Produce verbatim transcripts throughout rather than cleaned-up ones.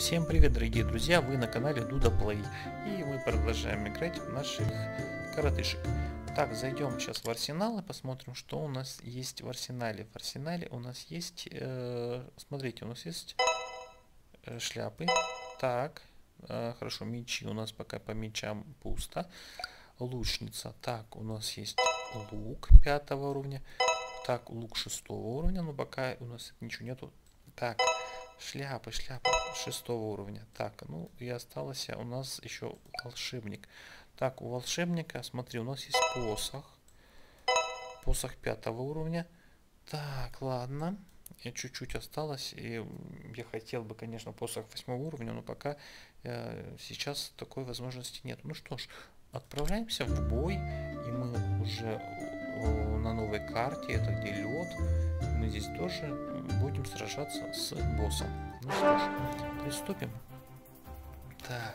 Всем привет, дорогие друзья, вы на канале Дуда Плей, и мы продолжаем играть в наших коротышек. Так, зайдем сейчас в арсенал и посмотрим, что у нас есть в арсенале. В арсенале у нас есть, э, смотрите, у нас есть э, шляпы. Так, э, хорошо, мечи у нас пока по мечам пусто. Лучница, так, у нас есть лук пятого уровня. Так, лук шестого уровня, но пока у нас ничего нету. Так, шляпы, шляпы шестого уровня. Так, ну и осталось у нас еще волшебник. Так, у волшебника, смотри, у нас есть посох. Посох пятого уровня. Так, ладно. И чуть-чуть осталось. И я хотел бы, конечно, посох восьмого уровня, но пока э, сейчас такой возможности нет. Ну что ж, отправляемся в бой. И мы уже э, на новой карте. Это где лед. Мы здесь тоже будем сражаться с боссом. Ну что ж, приступим. Так.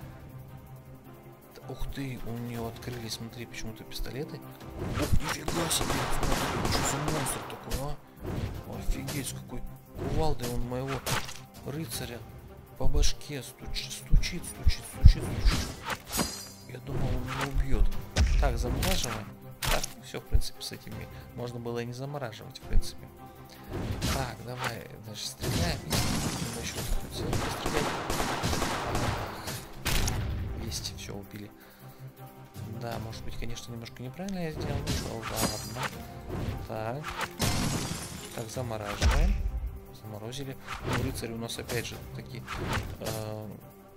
Ух ты, у нее открылись, смотри, почему-то пистолеты. Ух, нифига себе, смотри, что за монстр такой, а? Офигеть, с какой кувалдой он моего рыцаря по башке стучит, стучит, стучит, стучит, стучит. Я думал, он меня убьет. Так, замораживаем. Так, все, в принципе, с этими можно было и не замораживать, в принципе. Так, давай, дальше стреляем. Нужно еще пострелять. Есть, все, убили. Да, может быть, конечно, немножко неправильно я сделал. Но ладно. Так. Так, замораживаем. Заморозили. Ну, рыцари у нас опять же такие. Э,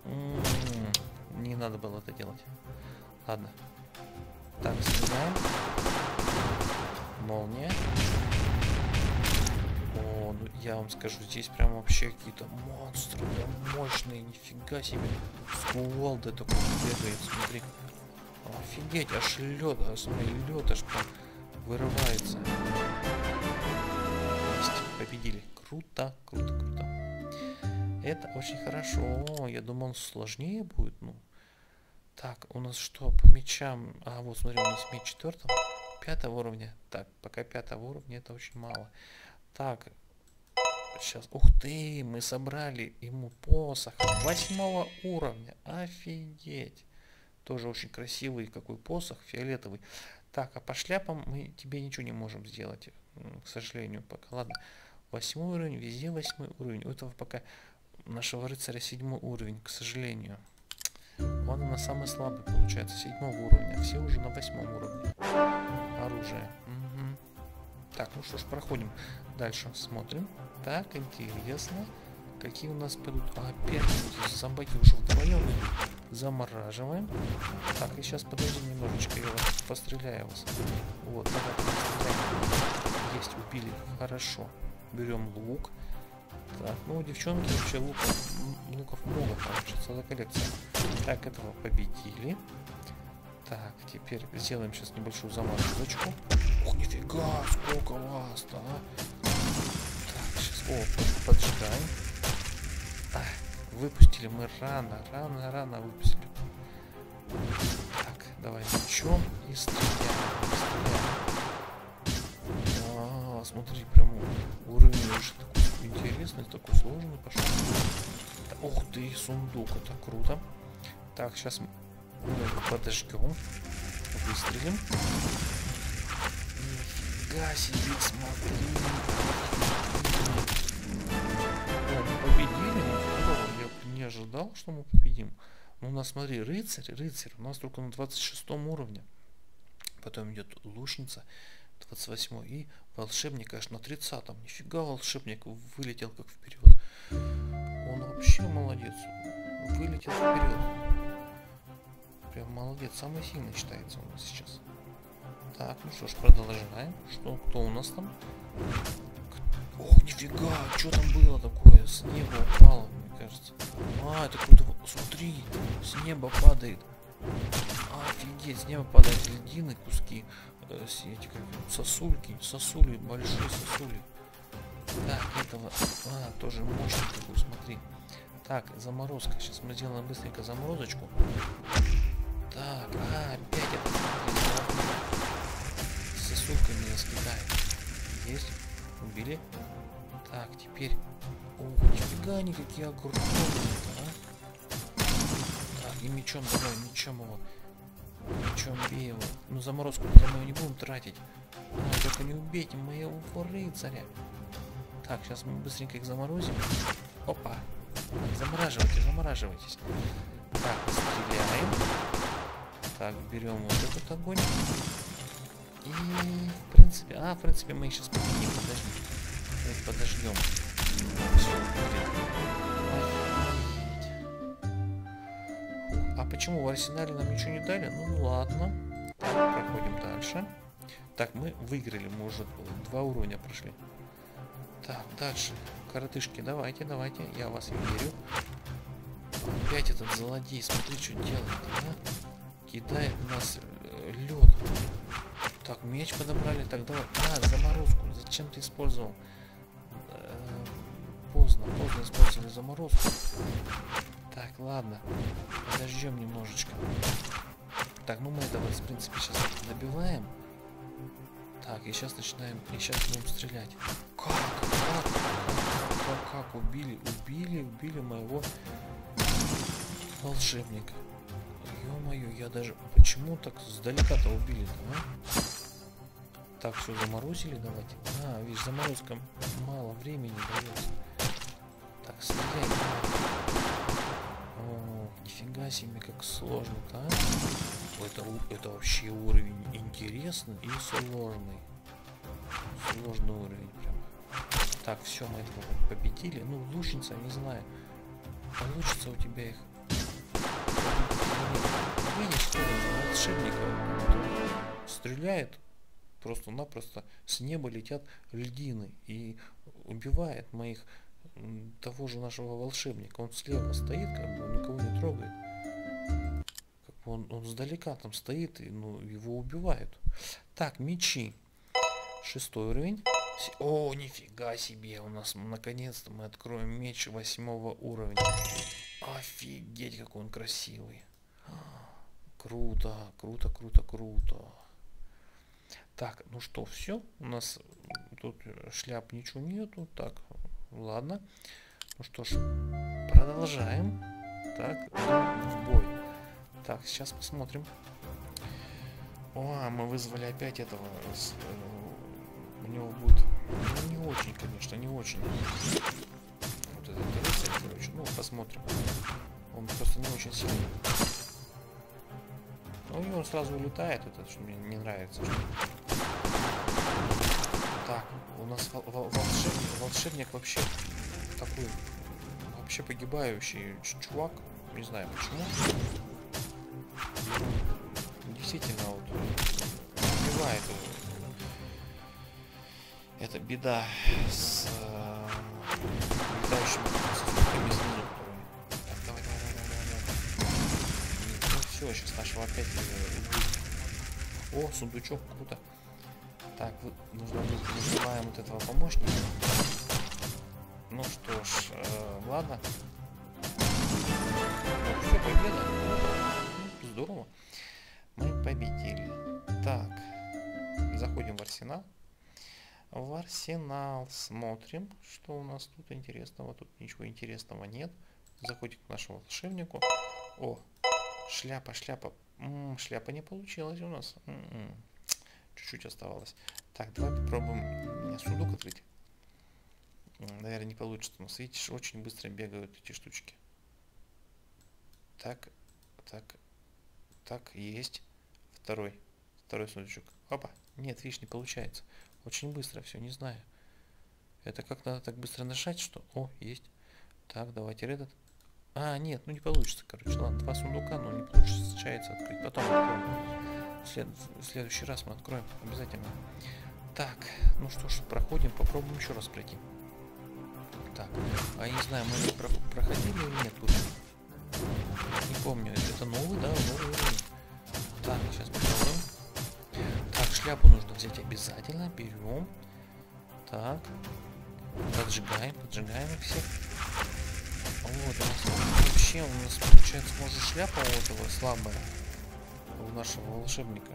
не надо было это делать. Ладно. Так, стреляем. Молния. О, ну я вам скажу, здесь прям вообще какие-то монстры, прям мощные, нифига себе. С кувалдой такой бегает, смотри. Офигеть, аж лед, а смотри, лед аж прям вырывается. Есть, победили. Круто, круто, круто. Это очень хорошо. Я думал, он сложнее будет, ну. Так, у нас что, по мечам? А, вот, смотри, у нас меч четвертого, пятого уровня. Так, пока пятого уровня это очень мало. Так, сейчас, ух ты, мы собрали ему посох восьмого уровня, офигеть, тоже очень красивый какой посох, фиолетовый. Так, а по шляпам мы тебе ничего не можем сделать, к сожалению, пока, ладно, восьмой уровень, везде восьмой уровень, у этого пока нашего рыцаря седьмой уровень, к сожалению, он у нас самый слабый получается, седьмого уровня, все уже на восьмом уровне, оружие. Так, ну что ж, проходим дальше, смотрим. Так, интересно, какие у нас пойдут. А, опять зомбаки уже вдвоем. Замораживаем. Так, и сейчас, подожди немножечко, я вас постреляю вас. Вот, давай, постреляем. Есть, убили, хорошо. Берем лук. Так, ну у девчонки вообще луков, луков много получится, целая коллекция. Так, этого победили. Так, теперь сделаем сейчас небольшую заморозочку. Ох, нифига, сколько вас-то, а? Так, сейчас, о, поджигаем. А, выпустили мы рано, рано, рано выпустили. Так, давай мечом и стреляем, стреляем. А, смотри, прям уровень уже такой интересный, такой сложный пошел. Ух ты, сундук, это круто. Так, сейчас мы подожгем, выстрелим. Нифига себе, смотри. О, мы победили, я не ожидал, что мы победим. Но у нас, смотри, рыцарь, рыцарь, у нас только на двадцать шестом уровне. Потом идет лучница, двадцать восьмой, и волшебник аж на тридцатом. Нифига, волшебник вылетел как вперед. Он вообще молодец, вылетел вперед. Прям молодец, самый сильный считается у нас сейчас. Так, ну что ж, продолжаем. Что, кто у нас там? Ох, нифига, что там было такое? С неба упало, мне кажется. А, это какой-то, смотри, с неба падает. Офигеть, с неба падают льдины, куски. Э, эти как сосульки, сосули, большие сосули. Так, этого, а, тоже мощный такой, смотри. Так, заморозка. Сейчас мы сделаем быстренько заморозочку. Так, а, опять это с сосульками нас кидает. Есть. Убили. Так, теперь... О, нифига они какие огромные, а? Так, и мечом давай, мечом его. Мечом бей его. Ну, заморозку мы не будем тратить. А, только не убейте моего рыцаря. Так, сейчас мы быстренько их заморозим. Опа. Замораживайте, замораживайтесь. Так, стреляем. Так, берем вот этот огонь. И, в принципе... А, в принципе, мы их сейчас победим. Подожди. Мы их подождем. Все, а почему в арсенале нам ничего не дали? Ну, ладно. Так, проходим дальше. Так, мы выиграли. Мы уже два уровня прошли. Так, дальше. Коротышки, давайте, давайте. Я в вас верю. Опять этот злодей. Смотри, что делает, а? Кидает у нас э, лед. Так, меч подобрали. Так, давай. А, заморозку. Зачем ты использовал? Э, поздно, поздно использовали заморозку. Так, ладно. Подождем немножечко. Так, ну мы этого, в принципе, сейчас добиваем. Так, и сейчас начинаем. И сейчас будем стрелять. Как? Как? Как? Как? Убили? Убили? Убили моего волшебника. Ё-моё, я даже... Почему так сдалека-то убили-то, а? Так, все заморозили, давайте. А, видишь, заморозка мало времени дается. Так, стреляй. О, нифига себе, как сложно-то, а? Это, это вообще уровень интересный и сложный. Сложный уровень прям. Так, все, мы этого победили. Ну, лучница, не знаю. Получится у тебя их. Видишь, что это волшебник стреляет. Просто-напросто с неба летят льдины и убивает моих того же нашего волшебника. Он слева стоит, как бы он никого не трогает. Как бы он, он сдалека там стоит и ну, его убивают. Так, мечи. Шестой уровень. О, нифига себе! У нас наконец-то мы откроем меч восьмого уровня. Офигеть, какой он красивый. Круто, круто, круто, круто. Так, ну что, все. У нас тут шляп ничего нету. Так, ладно. Ну что ж, продолжаем. Так, в бой. Так, сейчас посмотрим. О, мы вызвали опять этого. У него будет... Ну, не очень, конечно, не очень. Вот этот рыцарь, короче. Ну, посмотрим. Он просто не очень сильный. Но у него сразу улетает этот, что мне не нравится. Что... Так, у нас волшебник, волшебник вообще такой, вообще погибающий чувак. Не знаю почему. Действительно, вот, убивает его. Это беда с э, летающими созвуками снизу, которые... Так, давай, давай, давай, давай, давай. Ну все, сейчас нашего опять... О, сундучок, круто. Так, нужно будет вызываем вот этого помощника. Ну что ж, э, ладно. Ну, все, победа. Ну, здорово. Мы победили. Так, заходим в арсенал. В арсенал смотрим, что у нас тут интересного. Тут ничего интересного нет. Заходим к нашему волшебнику. О, шляпа, шляпа. М-м, шляпа не получилась у нас. М-м. Чуть-чуть оставалось. Так, давай попробуем сундук открыть. Наверное, не получится. Но видишь, очень быстро бегают эти штучки. Так, так, так, есть. Второй. Второй сундучок. Опа. Нет, видишь, не получается. Очень быстро все, не знаю. Это как надо так быстро нажать, что... О, есть. Так, давайте этот. А, нет, ну не получится, короче. Ладно, два сундука, но не получается открыть. Потом откроем. В, след... в следующий раз мы откроем. Обязательно. Так, ну что ж, проходим. Попробуем еще раз пройти. Так, а я не знаю, мы его про... проходили или нет тут? Не помню. Это новый, да? Новый уровень. Так, сейчас попробуем. Так, шляпу нужно взять обязательно. Берем. Так. Поджигаем, поджигаем их всех. Вот, у нас вообще, у нас получается, может, шляпа у этого слабая. У нашего волшебника.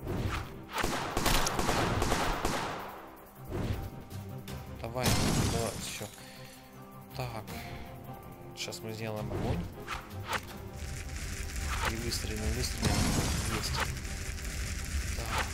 Давай, давай. Так, сейчас мы сделаем огонь. И выстрелим, выстрелим. Есть. Так.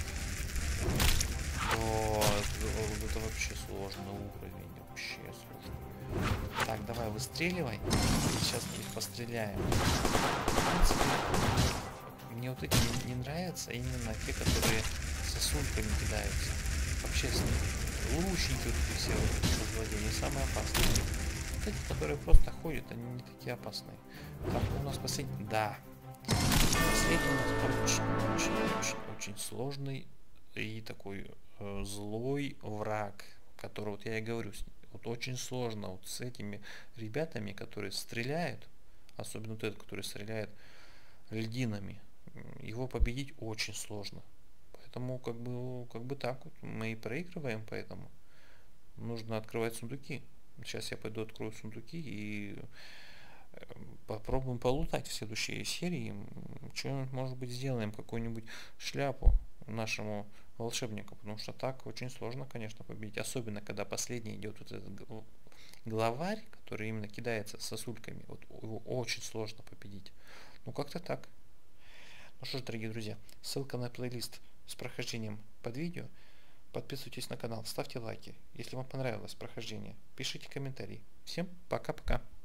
О, это, это вообще сложный уровень. Вообще сложный. Так, давай выстреливай. Сейчас мы их постреляем. В принципе, мне вот эти не, не нравятся, именно те, которые сосульками кидаются. Вообще, лучники вот эти все злодеи самые опасные. Вот эти, которые просто ходят, они не такие опасные. Так, у нас последний... Да. Последний у нас очень, очень, очень, очень сложный и такой э, злой враг, который, вот я и говорю, вот очень сложно вот с этими ребятами, которые стреляют, особенно вот этот, который стреляет льдинами, его победить очень сложно. Поэтому как бы, как бы так вот мы и проигрываем, поэтому нужно открывать сундуки. Сейчас я пойду открою сундуки и попробуем полутать в следующей серии. Что-нибудь, может быть, сделаем, какую-нибудь шляпу нашему волшебнику, потому что так очень сложно, конечно, победить. Особенно, когда последний идет вот этот главарь, который именно кидается сосульками. Вот его очень сложно победить. Ну, как-то так. Ну что ж, дорогие друзья, ссылка на плейлист с прохождением под видео. Подписывайтесь на канал, ставьте лайки. Если вам понравилось прохождение, пишите комментарии. Всем пока-пока.